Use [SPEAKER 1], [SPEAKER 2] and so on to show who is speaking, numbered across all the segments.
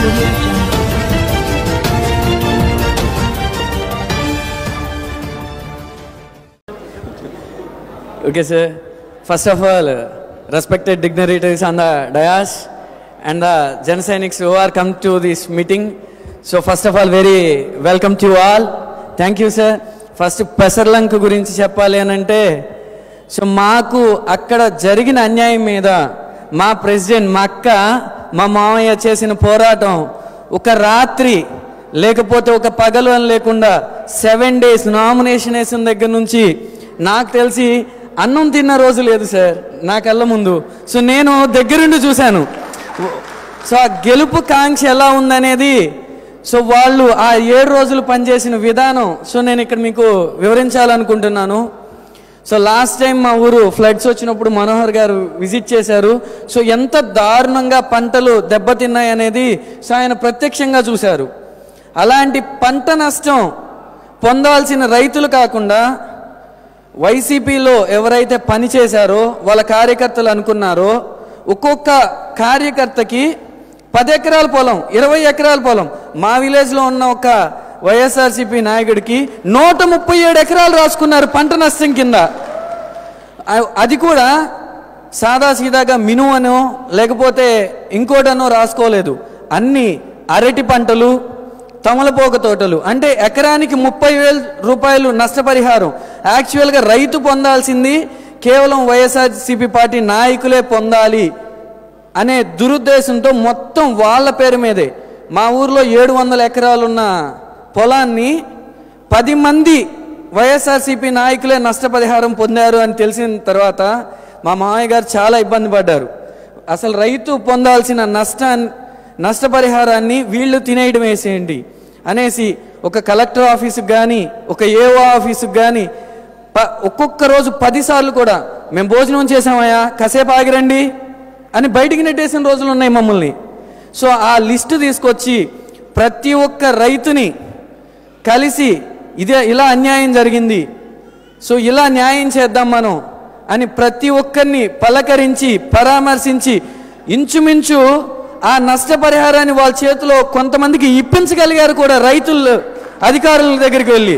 [SPEAKER 1] Audio Jungle.
[SPEAKER 2] Okay, sir. First of all, respected dignitaries on the dais and the Jan Sainiks who are come to this meeting. So first of all, very welcome to you all. Thank you, sir. First, Pesarlanka గురించి చెప్పాలి అని అంటే, so మాకు అక్కడ జరిగిన అన్యాయం మీద మా ప్రెసిడెంట్, మా అక్క, మా మామయ్య చేసిన పోరాటం ఒక రాత్రి లేకపోతే ఒక పగలు అని లేకుండా 7 days నామినేషన్ వేసిన దగ్గర నుంచి నాకు తెలిసి అన్నం తిన్న రోజు లేదు సార్ నా కళ్ళ ముందు. సో నేను దగ్గరుండి చూశాను. సో ఆ గెలుపు కాంక్ష ఎలా ఉందనేది, సో వాళ్ళు ఆ 7 రోజులు పనిచేసిన విధానం సో నేను ఇక్కడ మీకు వివరించాలనుకుంటున్నాను. సో లాస్ట్ టైం మా ఊరు ఫ్లడ్స్ వచ్చినప్పుడు మనోహర్ గారు విజిట్ చేశారు. సో ఎంత దారుణంగా పంటలు దెబ్బతిన్నాయి అనేది సో ఆయన ప్రత్యక్షంగా చూశారు. అలాంటి పంట నష్టం పొందాల్సిన రైతులు కాకుండా వైసీపీలో ఎవరైతే పని చేశారో వాళ్ళ కార్యకర్తలు అనుకున్నారో, ఒక్కొక్క కార్యకర్తకి 10 ఎకరాల పొలం, 20 ఎకరాల పొలం, మా విలేజ్లో ఉన్న ఒక వైఎస్ఆర్సీపీ నాయకుడికి 137 ఎకరాలు రాసుకున్నారు పంట నష్టం కింద. అది కూడా సాదాసీదాగా మినువనో లేకపోతే ఇంకోటనో రాసుకోలేదు. అన్ని అరటి పంటలు, తమలపోక తోటలు. అంటే ఎకరానికి 30,000 రూపాయలు నష్టపరిహారం. యాక్చువల్గా రైతు పొందాల్సింది కేవలం వైఎస్ఆర్సీపీ పార్టీ నాయకులే పొందాలి అనే దురుద్దేశంతో మొత్తం వాళ్ళ పేరు మీదే మా ఊర్లో 700 ఎకరాలున్న పొలాన్ని 10 మంది వైఎస్ఆర్సీపీ నాయకులే నష్టపరిహారం పొందారు అని తెలిసిన తర్వాత మా మామయ్య గారు చాలా ఇబ్బంది పడ్డారు. అసలు రైతు పొందాల్సిన నష్టపరిహారాన్ని వీళ్ళు తినేయడం వేసేయండి అనేసి ఒక కలెక్టర్ ఆఫీసుకు కానీ ఒక ఏఓ ఆఫీసుకు కానీ ఒక్కొక్క రోజు 10 సార్లు కూడా మేము భోజనం చేసామయ్యా కాసేపు ఆగిరండి అని బయటికి నెట్టేసిన రోజులు ఉన్నాయి మమ్మల్ని. సో ఆ లిస్టు తీసుకొచ్చి ప్రతి ఒక్క రైతుని కలిసి ఇలా అన్యాయం జరిగింది, సో ఇలా న్యాయం చేద్దాం మనం అని ప్రతి ఒక్కరిని పలకరించి పరామర్శించి ఇంచుమించు ఆ నష్టపరిహారాన్ని వాళ్ళ చేతిలో కొంతమందికి ఇప్పించగలిగారు కూడా రైతులు అధికారుల దగ్గరికి వెళ్ళి.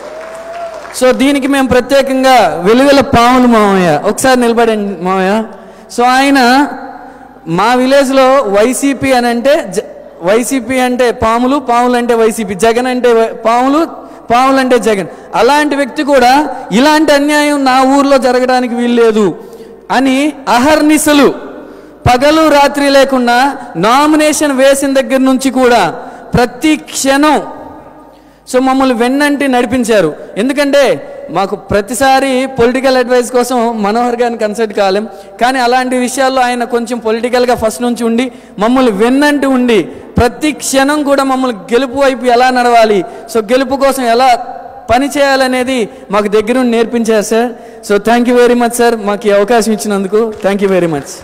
[SPEAKER 2] సో దీనికి మేము ప్రత్యేకంగా వెలుగుల పాములు మామయ్య, ఒకసారి నిలబడండి మామయ్య. సో ఆయన మా విలేజ్లో వైసీపీ అని అంటే వైసీపీ అంటే పాములు, పాములు అంటే వైసీపీ, జగన్ అంటే పాములు, పాములు అంటే జగన్. అలాంటి వ్యక్తి కూడా ఇలాంటి అన్యాయం నా ఊర్లో జరగడానికి వీల్లేదు అని అహర్నిశలు పగలు రాత్రి లేకుండా నామినేషన్ వేసిన దగ్గర నుంచి కూడా ప్రతి క్షణం సో మమ్మల్ని వెన్నంటి నడిపించారు. ఎందుకంటే మాకు ప్రతిసారి పొలిటికల్ అడ్వైస్ కోసం మనోహర్ గారిని కన్సల్ట్ కాలేం, కానీ అలాంటి విషయాల్లో ఆయన కొంచెం పొలిటికల్గా ఫస్ట్ నుంచి ఉండి మమ్మల్ని వెన్నంటి ఉండి ప్రతి క్షణం కూడా మమ్మల్ని గెలుపు వైపు ఎలా నడవాలి, సో గెలుపు కోసం ఎలా పని చేయాలనేది మాకు దగ్గరుండి నేర్పించారు sir. So thank you very much sir, మాకు ఈ అవకాశం ఇచ్చినందుకు థ్యాంక్ యూ వెరీ మచ్.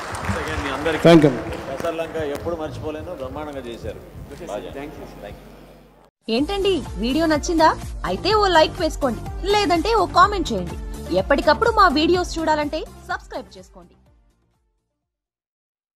[SPEAKER 3] ఎప్పుడు మర్చిపోలేను, బ్రహ్మాండంగా చేశారు.
[SPEAKER 4] ఏంటండి వీడియో నచ్చిందా? అయితే ఓ లైక్ వేసుకోండి, లేదంటే ఓ కామెంట్ చేయండి. ఎప్పటికప్పుడు మా వీడియోస్ చూడాలంటే సబ్స్క్రైబ్ చేసుకోండి.